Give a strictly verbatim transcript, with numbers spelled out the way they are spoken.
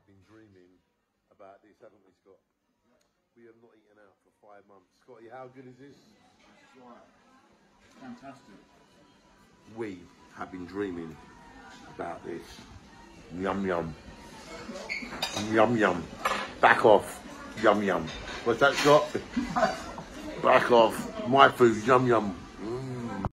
been dreaming about this, haven't we, Scott? We have not eaten out for five months. Scotty, how good is this? That's right. Fantastic. We have been dreaming about this. Yum yum. Yum yum. Back off. Yum yum. What's that, Scott? Back off. My food. Yum yum.